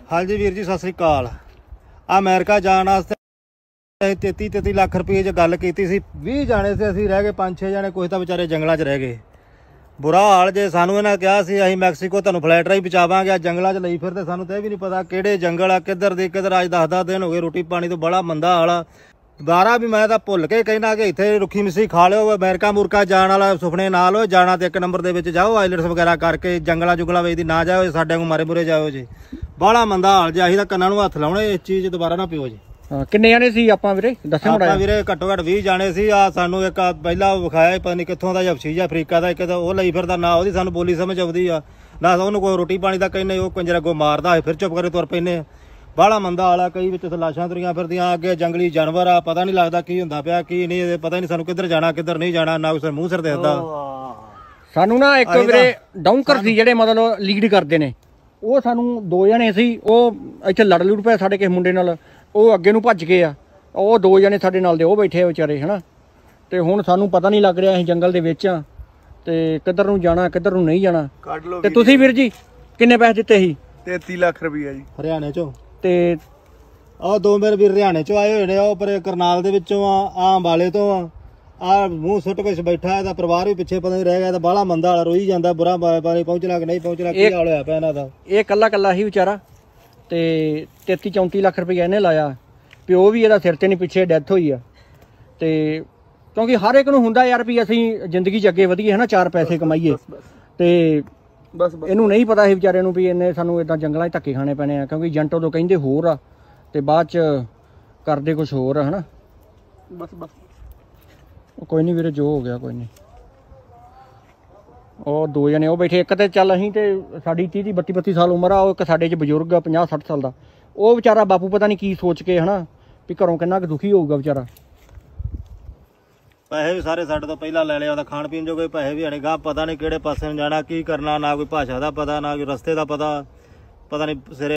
हाँ जी वीर जी सत श्री अकाल। अमेरिका जाने वास्ते 33 लाख रुपये च गल की सी। 20 जाने से असीं रह गए 5-6 जाने, कुछ तो बेचारे जंगलों च रह गए। बुरा हाल जे। सानू इन्हें कहा सी असीं मैक्सीको तुहानूं फ्लाइट राही पहुँचावांगे, जंगलों च लई फिरते सानूं तो भी नहीं पता किहड़े जंगल आ किधर दी किधर। अज 10 दिन हो गए रोटी पानी तो बड़ा मंदा हाल आ। बारा भी मैं तो भुल के कहना कि इत्थे रुखी मिस्सी खा लिओ। अमेरिका मुरका जाने वाला सुपने ना लो, जाना तो 1 नंबर दे विच जाओ, आइलट्स वगैरह करके जंगलों जुंगलों वेचदी ना जाओ, साडे को मारे मुरे जाओ जी। बड़ा मंदा हाल जी। असीं तां कन्नां नूं हत्थ लाउणे, इस चीज़ दोबारा ना पिओ जी। किन्ने जाने सी आपां वीरे दस्सो मुड़ा? वीरे घट्टो घट्ट 20 जाने सी। आ सानू एक पहला विखाया पता नहीं कित्थों दा, हबशी या अफ्रीका दा, एक तो वो लई फिरदा ना ओहदी सानू बोली समझ आउंदी आ ना ओहनूं कोई रोटी पानी दा कहने, वो कंजर अगों मारदा फिर चुप करे तुर पैने। बड़ा मंदा हाल आ। कई विच लाशां तुरियां फिरदियां, अगे जंगली जानवर आ, पता नहीं लगदा की हुंदा पिया की नहीं, पता नहीं सानू किधर जाना किधर नहीं जाना, ना कोई मूँह सिर दिसदा सानू ना। एक वीरे डाउंकर सी जेहड़े मतलब लीड करदे ने, ਉਹ ਸਾਨੂੰ 2 जने सी। ਉਹ ਇੱਥੇ ਲੜ ਲੁੜ ਪਿਆ ਸਾਡੇ ਕਿਸੇ ਮੁੰਡੇ ਨਾਲ, ਉਹ ਅੱਗੇ ਨੂੰ ਭੱਜ ਗਏ ਆ। ਉਹ 2 जने ਸਾਡੇ ਨਾਲ ਦੇ ਉਹ ਬੈਠੇ ਆ ਵਿਚਾਰੇ ਹਨਾ। ਤੇ ਹੁਣ ਸਾਨੂੰ ਪਤਾ ਨਹੀਂ ਲੱਗ ਰਿਹਾ ਅਸੀਂ ਜੰਗਲ ਦੇ ਵਿੱਚ ਆ ਤੇ ਕਿੱਧਰ ਨੂੰ ਜਾਣਾ ਕਿੱਧਰ ਨੂੰ ਨਹੀਂ ਜਾਣਾ। ਤੇ ਤੁਸੀਂ ਵੀਰ ਜੀ ਕਿੰਨੇ ਪੈਸੇ ਦਿੱਤੇ ਸੀ? 33 ਲੱਖ ਰੁਪਈਆ ਜੀ ਹਰਿਆਣੇ ਚੋਂ। ਤੇ ਆਹ 2 ਮੇਰੇ ਵੀਰ ਹਰਿਆਣੇ ਚੋਂ ਆਏ ਹੋਏ ਨੇ, ਉਹ ਪਰ ਕਰਨਾਲ ਦੇ ਵਿੱਚੋਂ ਆ ਅੰਬਾਲੇ ਤੋਂ ਆ। ਆ ਮੂੰਹ ਸੁੱਟ ਕੇ ਬੈਠਾ, ਇਹਦਾ ਪਰਿਵਾਰ ਵੀ ਪਿੱਛੇ ਪਤਾ ਨਹੀਂ ਰਹਿ ਗਿਆ। ਬਾਹਲਾ ਮੰਦਾ ਹਾਲ ਰੋਈ ਜਾਂਦਾ, ਬੁਰਾ ਬਾਰੇ ਪਹੁੰਚਣਾ ਕਿ ਨਹੀਂ ਪਹੁੰਚਣਾ, ਕੀ ਹਾਲ ਹੋਇਆ ਪਿਆ ਇਹਨਾਂ ਦਾ। ਇਹ ਕੱਲਾ ਹੀ ਵਿਚਾਰਾ ਤੇ 33-34 ਲੱਖ ਰੁਪਏ ਇਹਨੇ ਲਾਇਆ। ਪਿਓ ਵੀ ਇਹਦਾ ਸਿਰ ਤੇ ਨਹੀਂ, ਪਿੱਛੇ ਡੈਥ ਹੋਈ ਆ। ਤੇ ਕਿਉਂਕਿ ਹਰ ਇੱਕ ਨੂੰ ਹੁੰਦਾ ਯਾਰ ਵੀ ਅਸੀਂ ਜ਼ਿੰਦਗੀ 'ਚ ਅੱਗੇ ਵਧੀਏ ਹਨਾ, 4 ਪੈਸੇ ਕਮਾਈਏ। ਤੇ ਇਹਨੂੰ ਨਹੀਂ ਪਤਾ ਸੀ ਵਿਚਾਰੇ ਨੂੰ ਵੀ ਇਹਨੇ ਸਾਨੂੰ ਇਦਾਂ ਜੰਗਲਾਂ 'ਚ ਧੱਕੇ ਖਾਣੇ ਪੈਣੇ ਆ, ਕਿਉਂਕਿ ਏਜੰਟ ਉਦੋਂ ਕਹਿੰਦੇ ਹੋਰ ਆ ਤੇ ਬਾਅਦ 'ਚ ਕਰਦੇ ਕੁਛ ਹੋਰ ਆ ਹਨਾ। कोई नहीं वीरे जो हो गया कोई नहीं। और 2 जने वो बैठे, एक तो चल असीं ते साडी 30-32 साल उम्र आ, एक साडे च बजुर्ग आ 50-60 साल दा। वो बेचारा बापू पता नहीं की सोच के है ना भी घरों किन्ना क दुखी होऊगा बेचारा। पैसे भी सारे साडे तो पहला ले लिया, खाण पीण जो कोई पैसे भी है गा, पता नहीं किहड़े पासे जाना की करना, ना कोई भाषा का पता ना कोई रस्ते का पता नहीं सिरे